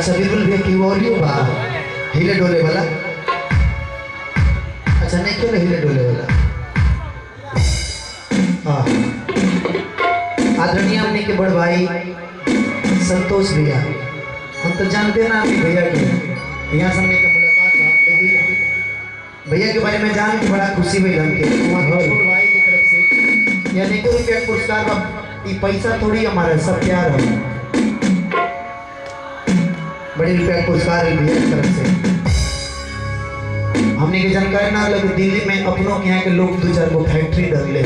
अच्छा बिल्कुल भी की वॉल्यूम बा हिले डोले वाला। अच्छा नहीं क्यों हिले डोले वाला। हाँ आदरणीय हमने के बड़ भाई संतोष भैया, हम तो जानते ना अपने भैया के, यहाँ सामने का मुलाकात है, लेकिन भैया के बारे में जान के बड़ा खुशी हुई हमके। भाई की तरफ से यानी को रुपया पुरस्कार का ये पैसा थोड़ी हमारा सब प्यार है, बड़े रुपया पुरस्कार है भैया की तरफ से। हमने के जानकारी ना लगे दिल्ली में अपनों के यहाँ के लोग 2-4 को फैक्ट्री डाल ले।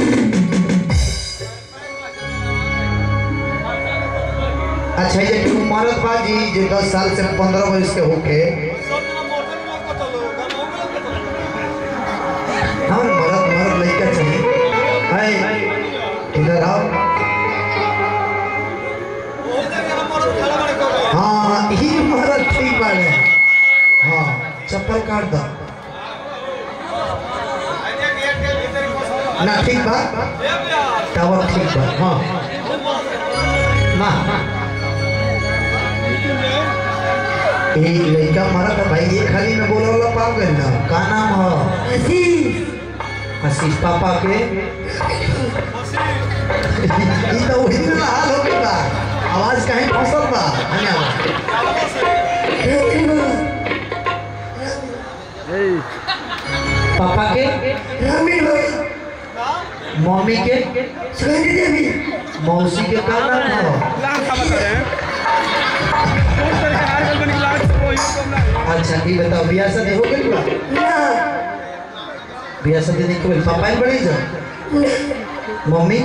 अच्छा ये कि उमरत बाजी जो 10 साल से 15 वर्ष के होके हाँ मरद लड़का चाहिए है इधर आओ। हाँ ही मरद ठीक बात है। हाँ चप्पल काट दो ना ठीक बात टावर ठीक बात। हाँ ना एक लड़का मरा था भाई, ये खाली में बोला वाला पाप करना का नाम है आशीष पापा के ये तो वही ना हाल हो गया, आवाज कहीं फसल बा पापा के मम्मी के मौसी के का नाम है। अच्छा ये बताओ बियाह शादी हो गई बा? बियाह शादी नहीं हो गई। पापा ही बड़ी जा मम्मी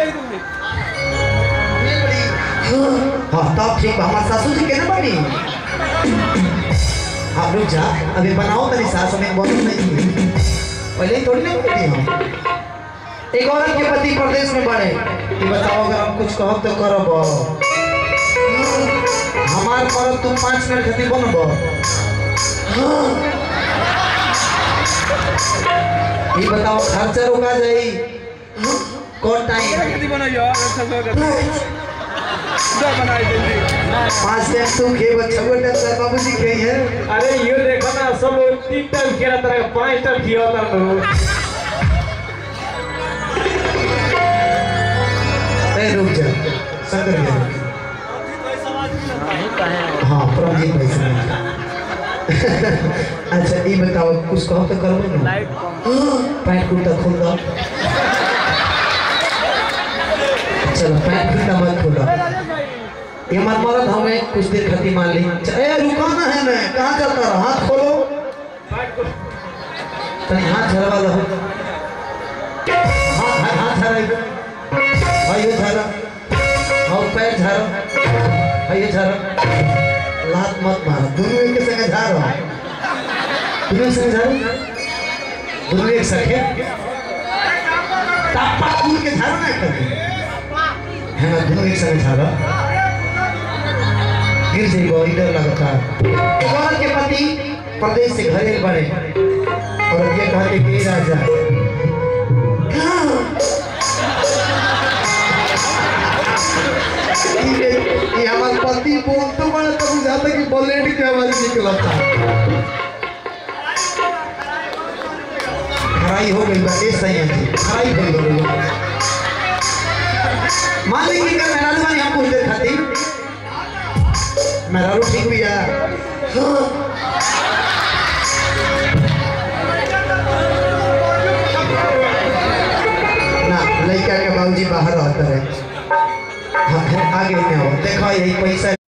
हाँ तब ठीक है। हमारे सासू जी के ना बनी। हाँ रुक जा अभी बनाओ तेरी सास में बहुत नहीं पहले ही थोड़ी नहीं होती हम। एक औरत के पति प्रदेश में बढ़े ये बताओ अगर हम कुछ कहो तो करो हमार मरद तुम 5 मिनट खती बनब। ये बताओ खर्चा रोका जाई कौन टाइम 5 टाइम तू खे बच्चा को टाइम बाबूजी खे है। अरे ये देखो ना सब 3 टाइम खेला तरह 5 टाइम किया होता तो रुक जा शंकर भैया। हाँ प्रमजीत भाई से अच्छा ये बताओ कुछ कहो तो करो ना पैंट कुर्ता खोल दो। चलो पैंट कुर्ता मत खोलो ये हमार मरद हमें कुछ देर खती मान ली। रुकाना है मैं कहाँ चलता रहा हाथ खोलो तनी हाथ झरवा लो हाथ झरा भाई झरा और पैर झरो भाई झरो लात मत मारो दोनों एक संग झारो दोनों संग झारो दोनों एक सखे तापा खून के झारो ना करते है ना दोनों एक संग झारो गिर जाएगा इधर लगता। औरत के पति प्रदेश से घरे बढ़े और ये कहते कि राजा ये हमारे पति बोल तो बड़ा तब जाता कि बुलेट की आवाज निकला था। खराई हो गई बस ये सही है जी खराई हो गई। मान लीजिए कि मेरा दुकान हम कुछ देर खाती मेरा रो ठीक हुआ ना लड़का के बाबूजी बाहर रहता है। हाँ आगे में आओ देखो यही पैसा